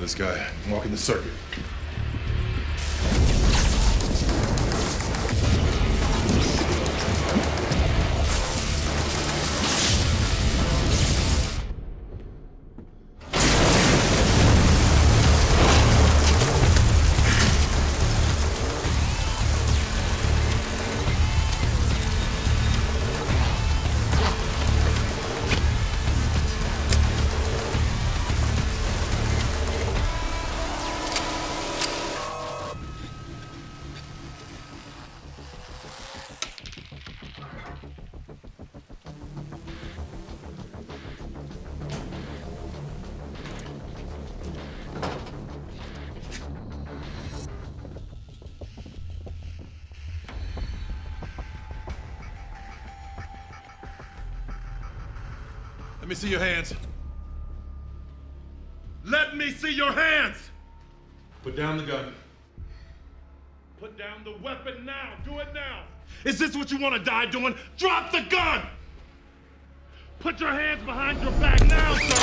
this guy. I'm walking the circuit. Let me see your hands. Let me see your hands! Put down the gun. Put down the weapon now. Do it now. Is this what you want to die doing? Drop the gun! Put your hands behind your back now, sir!